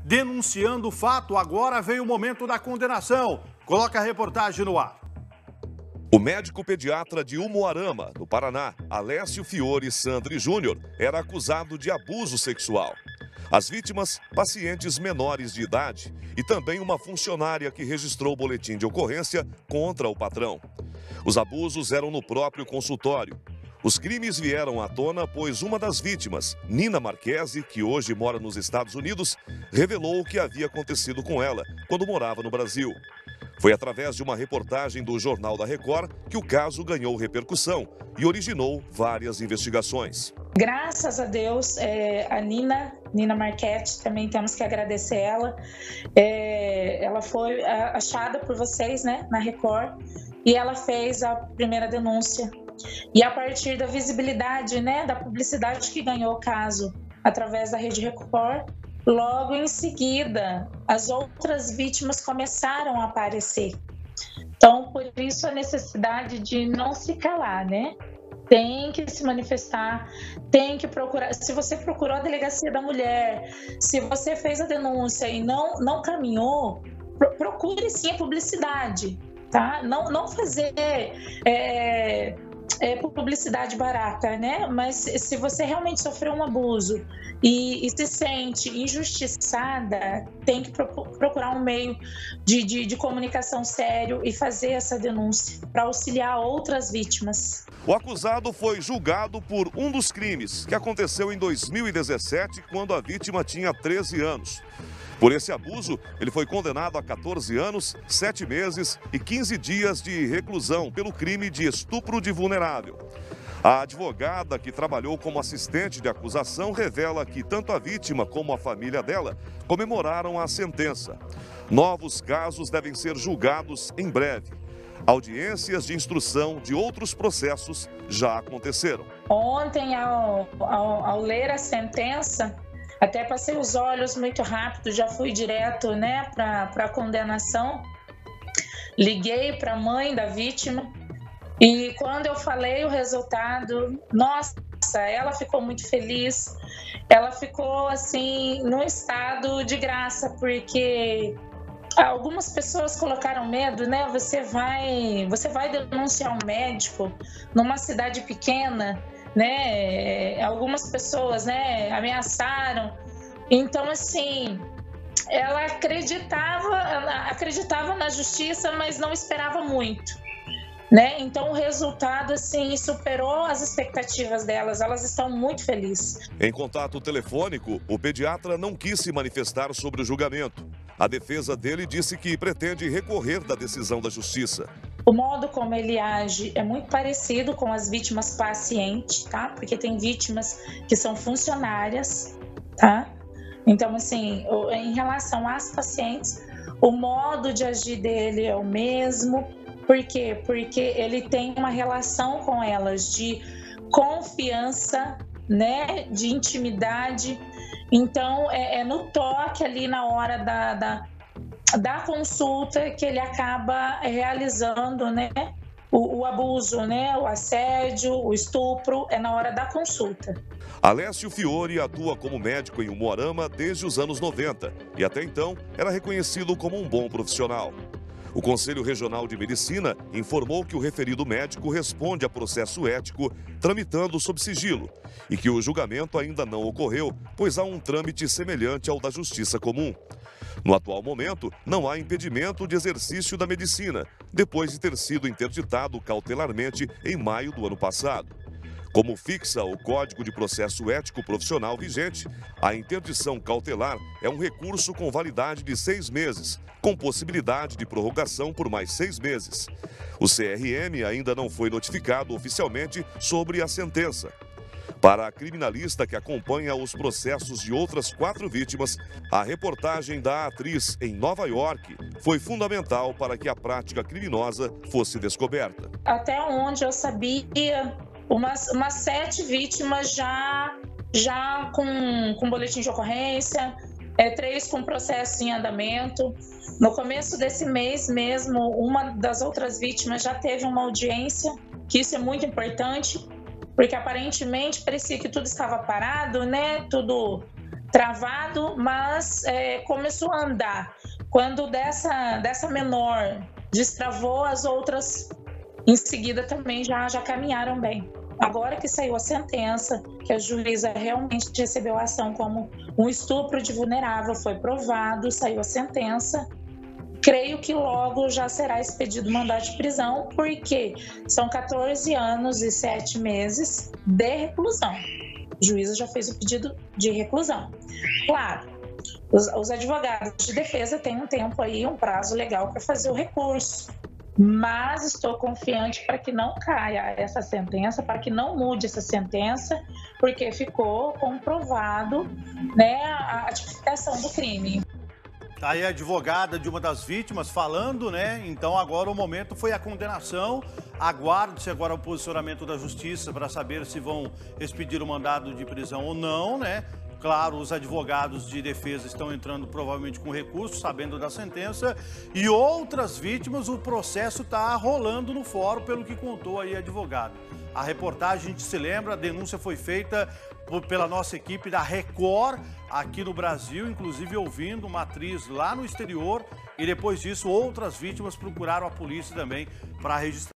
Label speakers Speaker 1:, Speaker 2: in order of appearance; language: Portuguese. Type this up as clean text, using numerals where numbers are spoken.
Speaker 1: denunciando o fato. Agora veio o momento da condenação. Coloca a reportagem no ar.
Speaker 2: O médico pediatra de Umuarama, no Paraná, Alessio Fiore Sandri Júnior, era acusado de abuso sexual. As vítimas, pacientes menores de idade e também uma funcionária que registrou o boletim de ocorrência contra o patrão. Os abusos eram no próprio consultório. Os crimes vieram à tona pois uma das vítimas, Nina Marquesi, que hoje mora nos Estados Unidos, revelou o que havia acontecido com ela quando morava no Brasil. Foi através de uma reportagem do Jornal da Record que o caso ganhou repercussão e originou várias investigações.
Speaker 3: Graças a Deus, a Nina Marquesi, também temos que agradecer ela. Ela foi achada por vocês, né, na Record, e ela fez a primeira denúncia. E a partir da visibilidade, né, da publicidade que ganhou o caso através da Rede Record, logo em seguida, as outras vítimas começaram a aparecer. Então, por isso a necessidade de não se calar, né? Tem que se manifestar, tem que procurar. Se você procurou a delegacia da mulher, se você fez a denúncia e não caminhou, procure sim a publicidade, tá? Não fazer publicidade barata, né? Mas se você realmente sofreu um abuso e se sente injustiçada, tem que procurar um meio de comunicação sério e fazer essa denúncia para auxiliar outras vítimas.
Speaker 2: O acusado foi julgado por um dos crimes que aconteceu em 2017, quando a vítima tinha 13 anos. Por esse abuso, ele foi condenado a 14 anos, 7 meses e 15 dias de reclusão pelo crime de estupro de vulnerável. A advogada que trabalhou como assistente de acusação revela que tanto a vítima como a família dela comemoraram a sentença. Novos casos devem ser julgados em breve. Audiências de instrução de outros processos já aconteceram.
Speaker 3: Ontem, ao ler a sentença, até passei os olhos muito rápido, já fui direto, né, para a condenação. Liguei para a mãe da vítima e quando eu falei o resultado, nossa, ela ficou muito feliz. Ela ficou assim num estado de graça, porque algumas pessoas colocaram medo, né? Você vai denunciar um médico numa cidade pequena, né? Algumas pessoas, né, ameaçaram. Então, assim, ela acreditava na justiça, mas não esperava muito, né? Então, o resultado, assim, superou as expectativas delas. Elas estão muito felizes.
Speaker 2: Em contato telefônico, o pediatra não quis se manifestar sobre o julgamento. A defesa dele disse que pretende recorrer da decisão da justiça.
Speaker 3: O modo como ele age é muito parecido com as vítimas pacientes, tá? Porque tem vítimas que são funcionárias, tá? Então, assim, em relação às pacientes, o modo de agir dele é o mesmo. Por quê? Porque ele tem uma relação com elas de confiança, né? De intimidade. Então, é no toque ali na hora da consulta que ele acaba realizando, né, o abuso, né, o assédio, o estupro, é na hora da consulta.
Speaker 2: Alessio Fiore atua como médico em Umuarama desde os anos 90 e até então era reconhecido como um bom profissional. O Conselho Regional de Medicina informou que o referido médico responde a processo ético tramitando sob sigilo e que o julgamento ainda não ocorreu, pois há um trâmite semelhante ao da Justiça Comum. No atual momento, não há impedimento de exercício da medicina, depois de ter sido interditado cautelarmente em maio do ano passado. Como fixa o Código de Processo Ético Profissional vigente, a interdição cautelar é um recurso com validade de 6 meses, com possibilidade de prorrogação por mais 6 meses. O CRM ainda não foi notificado oficialmente sobre a sentença. Para a criminalista que acompanha os processos de outras 4 vítimas, a reportagem da atriz em Nova York foi fundamental para que a prática criminosa fosse descoberta.
Speaker 3: Até onde eu sabia, umas 7 vítimas já com boletim de ocorrência, 3 com processo em andamento. No começo desse mês mesmo, uma das outras vítimas já teve uma audiência, que isso é muito importante, porque aparentemente parecia que tudo estava parado, né? Tudo travado, mas começou a andar. Quando dessa menor destravou, as outras em seguida também já caminharam bem. Agora que saiu a sentença, que a juíza realmente recebeu a ação como um estupro de vulnerável, foi provado, saiu a sentença, creio que logo já será expedido mandado de prisão, porque são 14 anos e 7 meses de reclusão. A juíza já fez o pedido de reclusão. Claro, os advogados de defesa têm um tempo aí, um prazo legal para fazer o recurso, mas estou confiante para que não caia essa sentença, para que não mude essa sentença, porque ficou comprovado, né, a tipificação do crime.
Speaker 1: Tá aí a advogada de uma das vítimas falando, né? Então agora o momento foi a condenação. Aguarde-se agora o posicionamento da justiça para saber se vão expedir o mandado de prisão ou não, né? Claro, os advogados de defesa estão entrando provavelmente com recurso, sabendo da sentença. E outras vítimas, o processo está rolando no fórum, pelo que contou aí a advogada. A reportagem, a gente se lembra, a denúncia foi feita pela nossa equipe da Record, aqui no Brasil, inclusive ouvindo uma atriz lá no exterior. E depois disso, outras vítimas procuraram a polícia também para registrar.